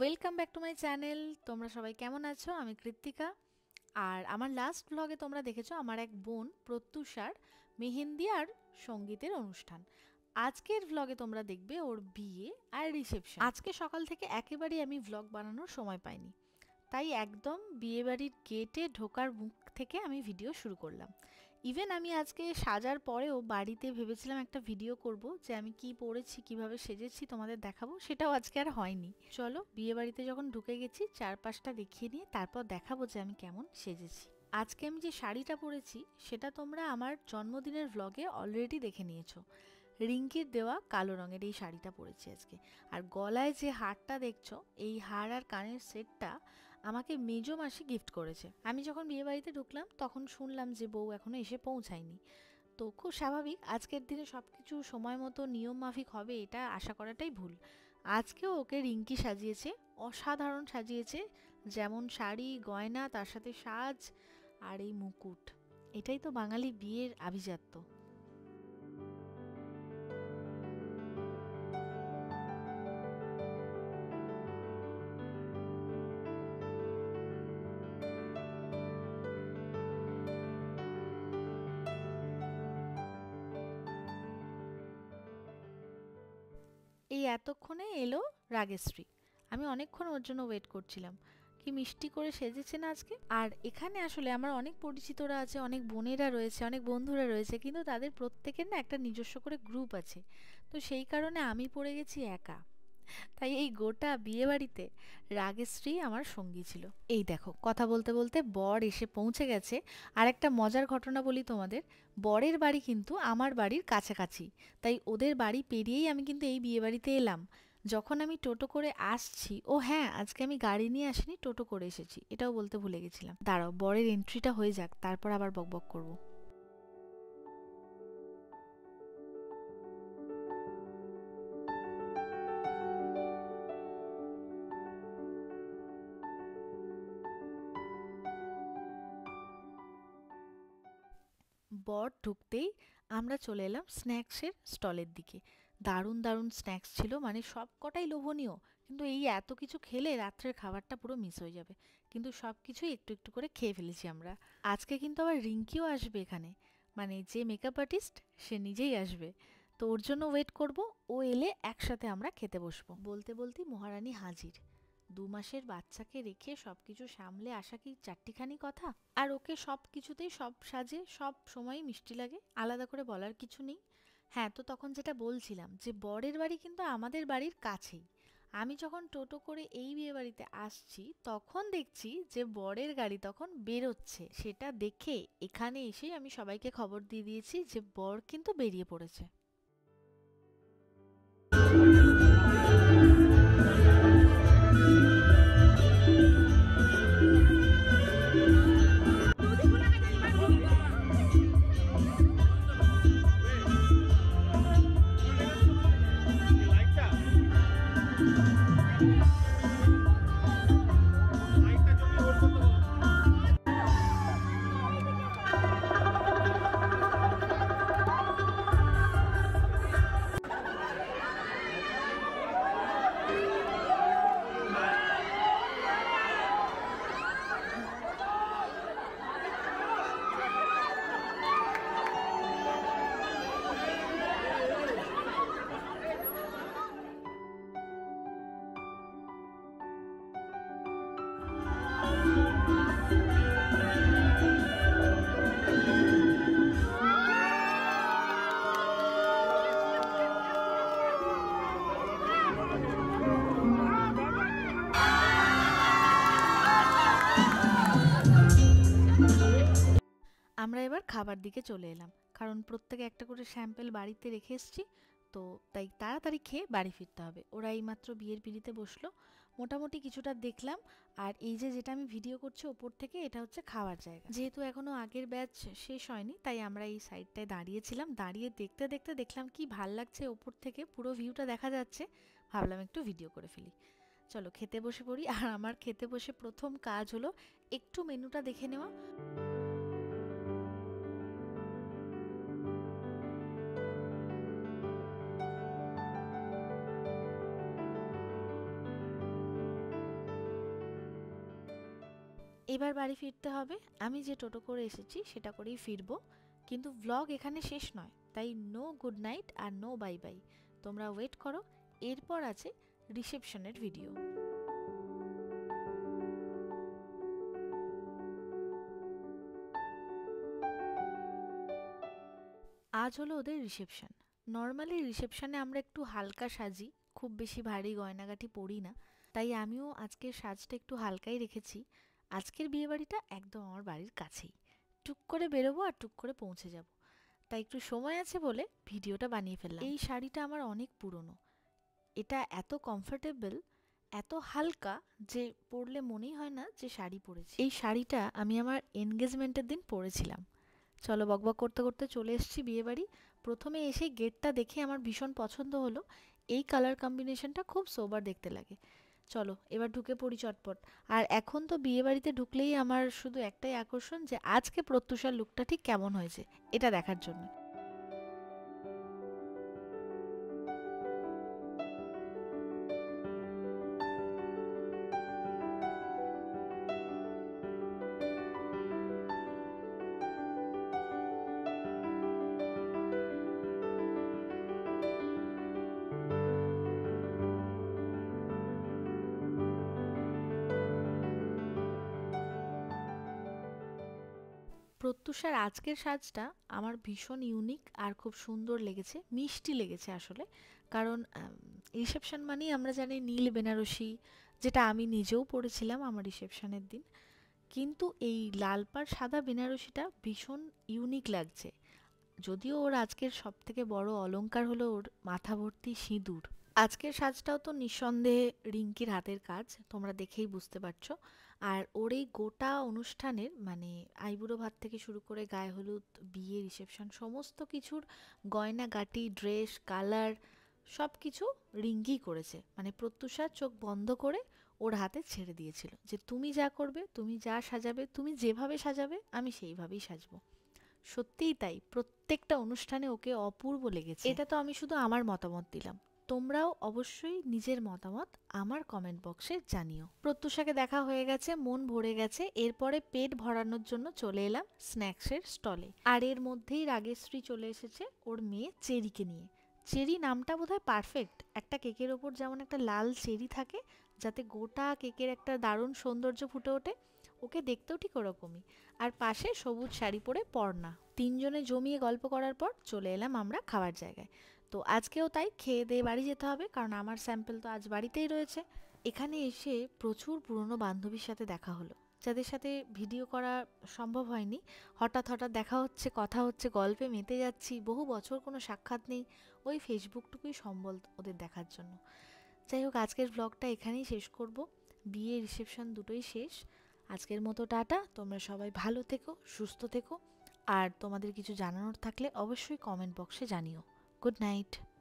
Welcome back to my channel. তোমরা সবাই কেমন আছো? আমি কৃত্তিকা। আর আমার লাস্ট ব্লগে তোমরা দেখেছো আমার এক বোন প্রত্যুষার মেহেন্দি আর সঙ্গীতের অনুষ্ঠান। আজকের ব্লগে তোমরা দেখবে ওর বিয়ে আর রিসেপশন। আজকে সকাল থেকে একেবারেই আমি ব্লগ বানানোর সময় পাইনি, তাই একদম বিয়েবাড়ির গেটে ঢোকার মুখ থেকে আমি ভিডিও শুরু করলাম। ইভেন আমি আজকে সাজার পরেও বাড়িতে ভেবেছিলাম একটা ভিডিও করব, যে আমি কি পরেছি, কিভাবে সেজেছি তোমাদের দেখাবো, সেটাও আজকে আর হয়নি। চলো বিয়ে বাড়িতে যখন ঢুকে গেছি চারপাশটা দেখিয়ে নিয়ে তারপর দেখাবো যে আমি কেমন সেজেছি। আজকে আমি যে শাড়িটা পরেছি সেটা তোমরা আমার জন্মদিনের ব্লগে অলরেডি দেখে নিয়েছো। রিঙ্কির দেওয়া কালো রঙের এই শাড়িটা পরেছি আজকে। আর গলায় যে হারটা দেখছো, এই হার আর কানের সেটটা আমাকে মেজো মাসি গিফট করেছে। আমি যখন বিয়ে বাড়িতে ঢুকলাম তখন শুনলাম যে বউ এখনো এসে পৌঁছায়নি। তো খুব স্বাভাবিক, আজকের দিনে সব কিছু সময় মতো নিয়ম মাফিক হবে এটা আশা করাটাই ভুল। আজকেও ওকে রিঙ্কি সাজিয়েছে, অসাধারণ সাজিয়েছে। যেমন শাড়ি, গয়না, তার সাথে সাজ আর এই মুকুট, এটাই তো বাঙালি বিয়ের আভিজাত্য। এই এতক্ষণে এলো রাগেশ্রী। আমি অনেকক্ষণ ওর জন্য ওয়েট করছিলাম। কি মিষ্টি করে সেজেছে না আজকে। আর এখানে আসলে আমার অনেক পরিচিতরা আছে, অনেক বোনেরা রয়েছে, অনেক বন্ধুরা রয়েছে, কিন্তু তাদের প্রত্যেকের না একটা নিজস্ব করে গ্রুপ আছে। তো সেই কারণে আমি পড়ে গেছি একা। তাই এই গোটা বিয়ে বাড়িতে রাগেশ্রী আমার সঙ্গী ছিল। এই দেখো, কথা বলতে বলতে বর এসে পৌঁছে গেছে। আর একটা মজার ঘটনা বলি তোমাদের, বরের বাড়ি কিন্তু আমার বাড়ির কাছাকাছি, তাই ওদের বাড়ি পেরিয়েই আমি কিন্তু এই বিয়ে বাড়িতে এলাম। যখন আমি টোটো করে আসছি, ও হ্যাঁ, আজকে আমি গাড়ি নিয়ে আসিনি, টোটো করে এসেছি, এটাও বলতে ভুলে গেছিলাম। দাঁড়াও, বরের এন্ট্রিটা হয়ে যাক, তারপর আবার বকবক করবো। বর ঢুকতেই আমরা চলে এলাম স্ন্যাক্সের স্টলের দিকে। দারুণ দারুণ স্ন্যাক্স ছিল, মানে সব কটাই লোভনীয়। কিন্তু এই এত কিছু খেলে রাত্রের খাবারটা পুরো মিস হয়ে যাবে। কিন্তু সব কিছুই একটু একটু করে খেয়ে ফেলেছি আমরা। আজকে কিন্তু আবার রিঙ্কিও আসবে এখানে, মানে যে মেকআপ আর্টিস্ট সে নিজেই আসবে। তো ওর জন্য ওয়েট করব, ও এলে একসাথে আমরা খেতে বসবো। বলতে বলতেই মহারানী হাজির। 2 মাসের বাচ্চাকে রেখে সবকিছু সামলে আসা কি চারটিখানি কথা? আর ওকে সব কিছুতেই সব সাজে সব সময়ই মিষ্টি লাগে, আলাদা করে বলার কিছু নেই। হ্যাঁ, তো তখন যেটা বলছিলাম যে বরের বাড়ি কিন্তু আমাদের বাড়ির কাছেই। আমি যখন টোটো করে এই বিয়ে বাড়িতে আসছি তখন দেখছি যে বরের গাড়ি তখন বেরোচ্ছে। সেটা দেখে এখানে এসেই আমি সবাইকে খবর দিয়ে দিয়েছি যে বর কিন্তু বেরিয়ে পড়েছে। আমরা এবার খাবার দিকে চলে এলাম, কারণ প্রত্যেকে একটা করে স্যাম্পেল বাড়িতে রেখে এসেছি। তো তাই তাড়াতাড়ি খেয়ে বাড়ি ফিরতে হবে। ওরা এইমাত্র বিয়ের পিঁড়িতে বসলো, মোটামুটি কিছুটা দেখলাম। আর এই যে যেটা আমি ভিডিও করছি ওপর থেকে, এটা হচ্ছে খাওয়ার জায়গা। যেহেতু এখনো আগের ব্যাচ শেষ হয়নি, তাই আমরা এই সাইডটায় দাঁড়িয়েছিলাম। দাঁড়িয়ে দেখতে দেখতে দেখলাম কি ভাল লাগছে, ওপর থেকে পুরো ভিউটা দেখা যাচ্ছে। ভাবলাম একটু ভিডিও করে ফেলি। চলো খেতে বসে পড়ি। আর আমার খেতে বসে প্রথম কাজ হলো একটু মেনুটা দেখে নেওয়া। এবার বাড়ি ফিরতে হবে। আমি যে টোটো করে এসেছি সেটা করেই ফিরবো, কিন্তু ভ্লগ এখানে শেষ নয়, তাই নো গুড নাইট আর নো বাই বাই। তোমরা ওয়েট করো, এরপর আছে রিসেপশনের ভিডিও। আজ হলো ওদের রিসেপশন। নর্মালি রিসেপশনে আমরা একটু হালকা সাজি, খুব বেশি ভারী গয়নাগাটি পরি না, তাই আমিও আজকের সাজটা একটু হালকাই রেখেছি। আজকের বিয়েবাড়িটা একদম আমার বাড়ির কাছেই, টুক করে বেরোবো আর টুক করে পৌঁছে যাব, তাই একটু সময় আছে বলে ভিডিওটা বানিয়ে ফেললাম। এই শাড়িটা আমার অনেক পুরনো, এটা এত কমফোর্টেবল, এত হালকা যে পরলে মনেই হয় না যে শাড়ি পরেছি। এই শাড়িটা আমি আমার এনগেজমেন্টের দিন পরেছিলাম। চলো, বকবক করতে করতে চলে এসেছি বিয়েবাড়ি। প্রথমে এসে গেটটা দেখে আমার ভীষণ পছন্দ হলো, এই কালার কম্বিনেশনটা খুব সোবার দেখতে লাগে। চলো এবার ঢুকে পড়ি চটপট। আর এখন তো বিয়েবাড়িতে ঢুকলেই আমার শুধু একটাই আকর্ষণ, যে আজকে প্রত্যুষার লুকটা ঠিক কেমন হয়েছে এটা দেখার জন্য। প্রত্যুষার আজকের সাজটা আমার ভীষণ ইউনিক আর খুব সুন্দর লেগেছে, মিষ্টি লেগেছে আসলে। কারণ রিসেপশন মানেই আমরা জানি নীল বেনারসি, যেটা আমি নিজেও পরেছিলাম আমার রিসেপশনের দিন। কিন্তু এই লাল পাড় সাদা বেনারসিটা ভীষণ ইউনিক লাগছে। যদিও ওর আজকের সব থেকে বড় অলংকার হলো ওর মাথা ভর্তি সিঁদুর। আজকের সাজটাও তো নিঃসন্দেহে রিঙ্কির হাতের কাজ, তোমরা দেখেই বুঝতে পারছো। আর ওর এই গোটা অনুষ্ঠানের মানে আইবুড়ো ভাত থেকে শুরু করে গায়ে হলুদ, বিয়ে, রিসেপশন, সমস্ত কিছুর গয়না গাটি, ড্রেস, কালার সব কিছু রিঙ্কি করেছে। মানে প্রত্যুষা চোখ বন্ধ করে ওর হাতে ছেড়ে দিয়েছিল যে তুমি যা করবে, তুমি যা সাজাবে, তুমি যেভাবে সাজাবে আমি সেইভাবেই সাজবো। সত্যিই তাই, প্রত্যেকটা অনুষ্ঠানে ওকে অপূর্ব লেগেছে। এটা তো আমি শুধু আমার মতামত দিলাম, তোমরাও অবশ্যই নিজের মতামত আমার কমেন্ট বক্সে জানিও। প্রত্যুষাকে দেখা হয়ে গেছে, মন ভরে গেছে, এরপরে পেট ভরানোর জন্য চলে এলাম স্ন্যাক্সের স্টলে। আর এর মধ্যেই রাগেশ্রী চলে এসেছে ওর মেয়ে চেরিকে নিয়ে। চেরি নামটা বোধহয় পারফেক্ট, একটা কেকের ওপর যেমন একটা লাল চেরি থাকে যাতে গোটা কেকের একটা দারুণ সৌন্দর্য ফুটে ওঠে, ওকে দেখতেও ঠিক ওরকমই। আর পাশে সবুজ শাড়ি পরে পর্ণা, তিনজনে জমিয়ে গল্প করার পর চলে এলাম আমরা খাবার জায়গায়। তো আজকেও তাই খেয়ে দিয়ে বাড়ি যেতে হবে, কারণ আমার স্যাম্পল তো আজ বাড়িতেই রয়েছে। এখানে এসে প্রচুর পুরনো বান্ধবীর সাথে দেখা হলো, যাদের সাথে ভিডিও করা সম্ভব হয়নি। হঠাৎ হঠাৎ দেখা হচ্ছে, কথা হচ্ছে, গল্পে মেতে যাচ্ছি, বহু বছর কোনো সাক্ষাৎ নেই, ওই ফেসবুকটুকুই সম্বল ওদের দেখার জন্য। যাই হোক, আজকের ব্লগটা এখানেই শেষ করব। বিয়ে রিসেপশন দুটোই শেষ। আজকের মতো টাটা, তোমরা সবাই ভালো থেকো, সুস্থ থেকো। আর তোমাদের কিছু জানানোর থাকলে অবশ্যই কমেন্ট বক্সে জানিও। Good night.